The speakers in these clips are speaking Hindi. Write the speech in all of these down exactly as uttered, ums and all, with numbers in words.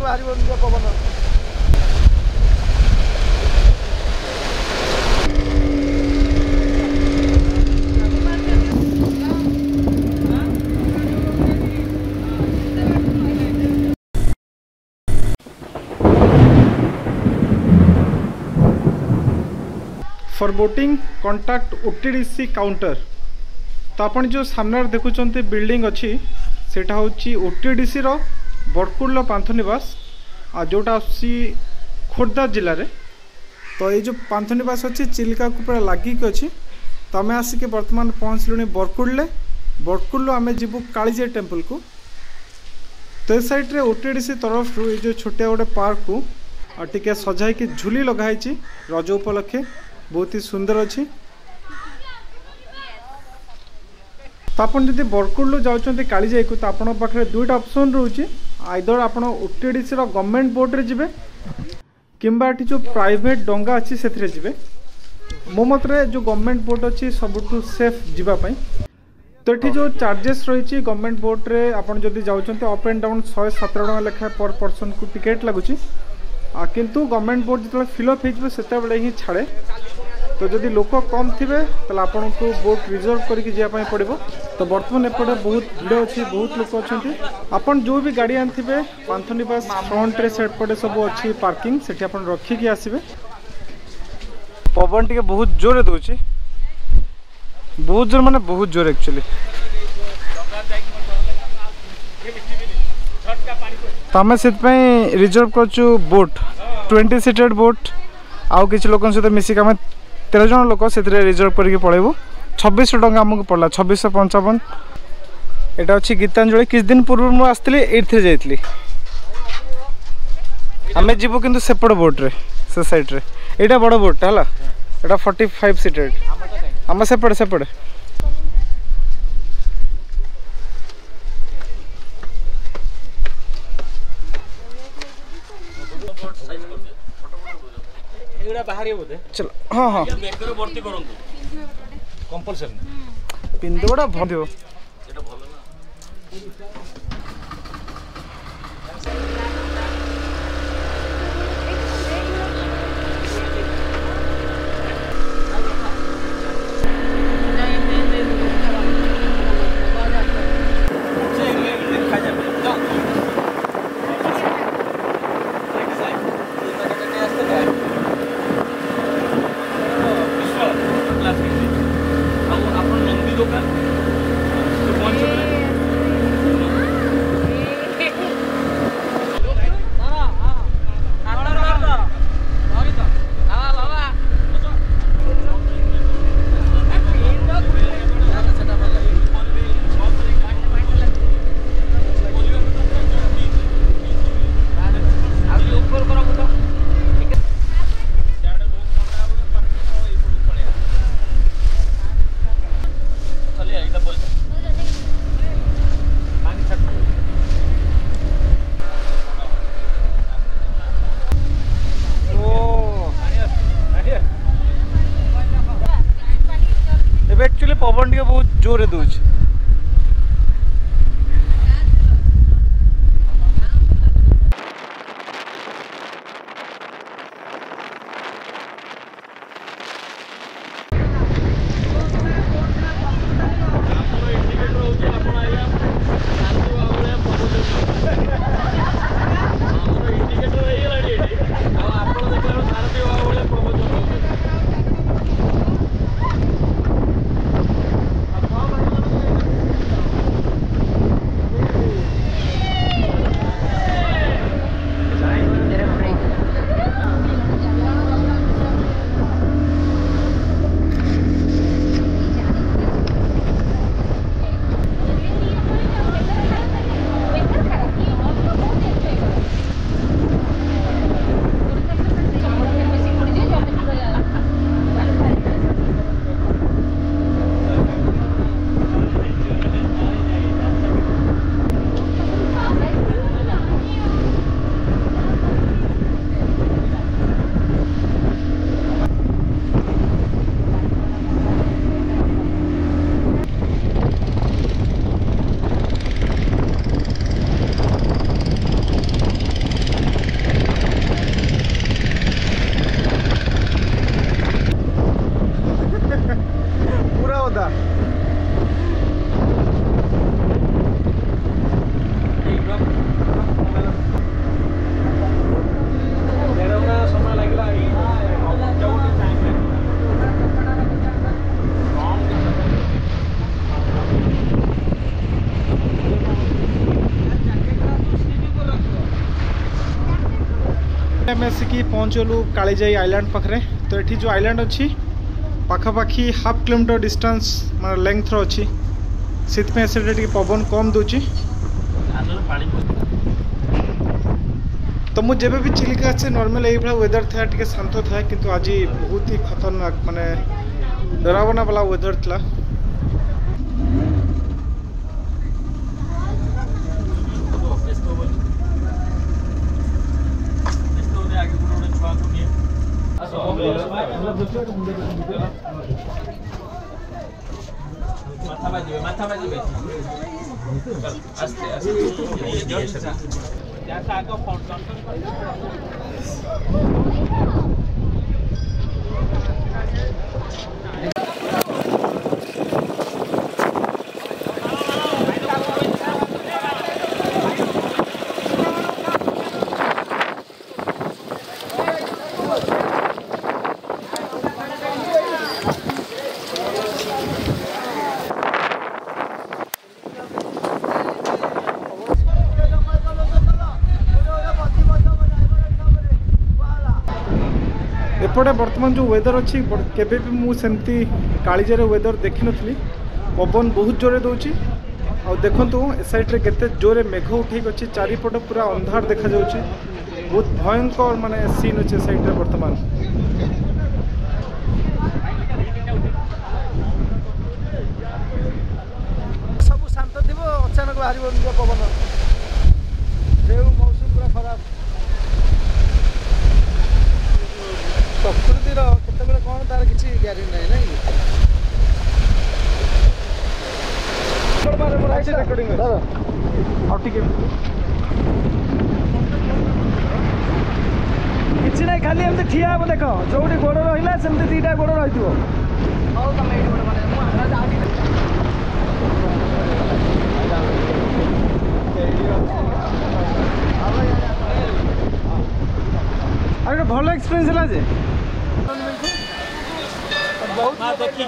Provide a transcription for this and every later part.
बाहर Pawan for boating contact OTDC counter. तो आपण जो सामने देखुंत बिल्डिंग अच्छी सेटा हूँ ओटीडीसी रो बड़कुल पांथनिवास आ जोटा आसी खोर्धा जिले में। तो ये जो पांथनिवास अच्छी चिलिका को पूरा लगिक अच्छी। तो आम आसिक बर्तमान पहुँचलु बरकुल। बरकुल आम जीवु कालीजाई टेम्पल को। तो इस साइड रे ओटीडीसी तरफ ये जो छोटिया गोटे पार्क को टिके सजाई कि झुली लगाई रज उपलक्षे बहुत ही सुंदर अच्छी। तो आप जब बरकुल जाऊँच कालीजाई को तो आपण पाखे दुईटा ऑप्शन रोचे आइदर आप ओटीडीसी गवर्नमेंट बोट रे जिबे किंबा एटी जो प्राइवेट डंगा अच्छी से जिबे। मो मतरे जो गवर्नमेंट बोट अच्छी सबुठु सेफ जीवाई। तो ये जो चार्जेस रही गवर्नमेंट बोट रे आपन जदि जाउछन्ते अप एंड डाउन शहे सतर टका लेखा पर पर्सन को टिकेट लगुच। किंतु गवर्नमेंट बोट जो फिलअप हो सेते ही छाड़े। तो जदि लोक कम थे तो आपन को बोट रिजर्व करके जावाई पड़ो। तो बर्तमान एपटे बहुत भीड़ अच्छी बहुत लोक अच्छा। आपन जो भी गाड़ी आनी पांथनिवास फ्रंट रे सेपटे सब अच्छी पार्किंग से रखिकी आसबे। पवन टे बहुत जोर दूचे बहुत जोर माने बहुत जोर एक्चुअली। तो आम से रिजर्व कर बोट ट्वेंटी सीटेड बोट आउ किसी लोक सहित मिसिक आम तेरह जन लोक से रिजर्व करके पड़ेबू। छब्बीस टका आमको पड़ा छब्बीस पंचावन। यहाँ अच्छी गीतांजलि किस दिन पूर्व मुझे आसती ये जाइली आम जीवु किंतु सेपट बोट रे से साइड रे यहाँ बड़ बोटा है यहाँ फोर्टी फाइव सीटेड आम सेपटे सेपटे। चलो हाँ हाँ पिंदोड़ा भर पवन टे बहुत जोर दूच। आम आसिकी पहुँचलु कालीजाई आइलैंड पाखे। तो ये जो आइलैंड अच्छी पाखापाखि हाफ किलोमीटर डिस्टेंस माने लेंथ रो अच्छी से पवन कम दूची। तो मुझे भी चिलिका आसे नॉर्मल यही भाई वेदर था टे शांत था किंतु आज बहुत ही खतरनाक माने डरावना वाला वेदर था। माथा बाजिबे आस्ते आस्ते जैसा आगे एपटे बर्तमान जो वेदर अच्छी केबे भी मुझे कालीजार वेदर देखी नी। पवन बहुत जोरे दूची आ देखु ए साइड केते जोरे मेघ उठे अच्छी चारिपट पूरा अंधार देखा जाउची। बहुत भयंकर माने सीन अच्छे साइड रे बर्तमान। सब शांत थी अचानक बाहर पवन जो मौसम पूरा खराब। प्रकृतिर केतबेले कौन तार किसी ग्यारेंटी नहीं नहीं किसी ना खाली एमती ठिया हम देख जो गोड़ रहा सेमती दीटा गोड़ रही अरे भल एक्सपीरियंस है जे बहुत देखी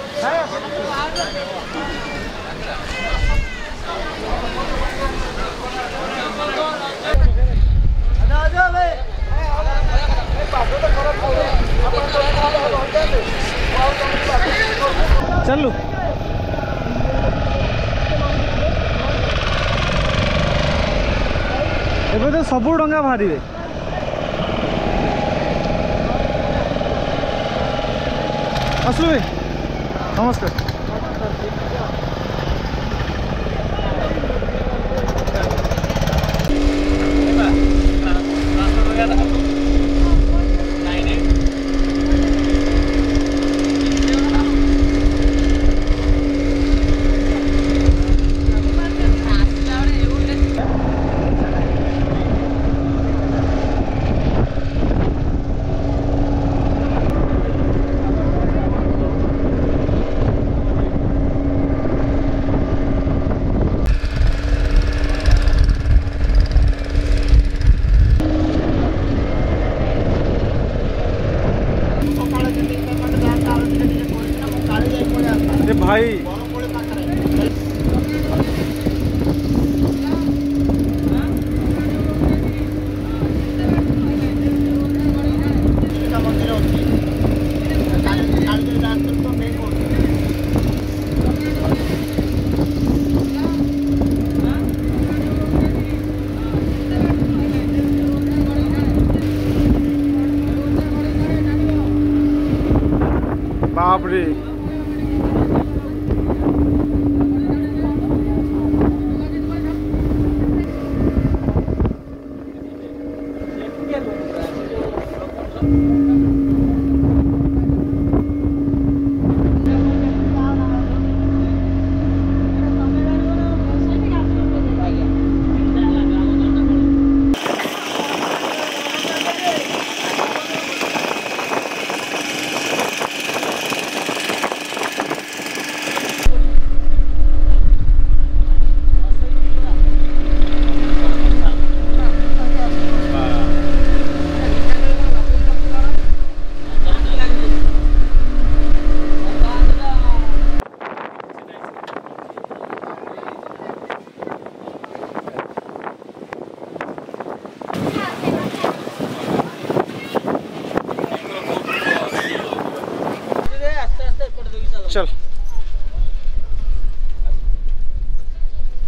चलू एबे तो सबू डंगा बाहर असलु भाई नमस्कार।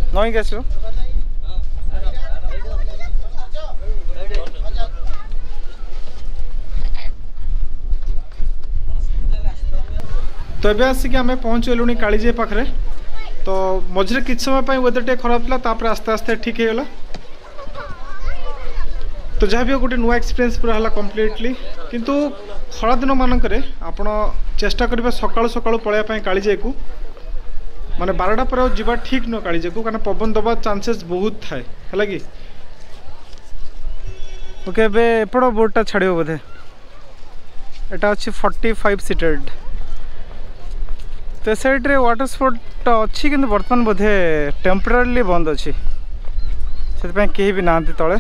नई के आसो तो ये आसिक आम पहुँचलु कालीजाई पाखे तो मझे कि समय वेदर टे खराब था आस्ते आस्ते ठीक है तो जहाँ भी गोटे नुआ एक्सपीरियंस पूरा है कम्प्लीटली किंतु खरा दिन मानक आपण चेष्टा करेंगे सका सका पलैया कालीजाई को माने बारटा पर जावा ठीक नुह कालीजाई को कारण पवन दबा चांसेस बहुत थाए है कि ओके एपट बोर्डटा छाड़ बोधे यहाँ अच्छी फोर्टी फाइव सीटेड तो साइड्रे वाटर स्पोर्ट अच्छी किंतु बर्तमान बोधे टेम्परेरी बंद अच्छी से कहीं भी ना तले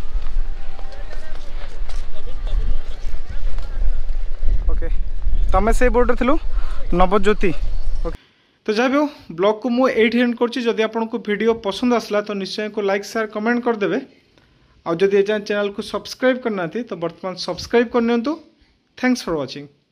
ओके तो आम से बोर्ड थी नवज्योति ओके तो जहाँ भी हो ब्लॉग को मुझे एट एंड करी आपको वीडियो पसंद आसला तो निश्चय को लाइक शेयर कमेंट करदे आउ जदि चैनल को सब्सक्राइब करना तो बर्तमान सब्सक्राइब करनी थैंक्स फॉर वाचिंग।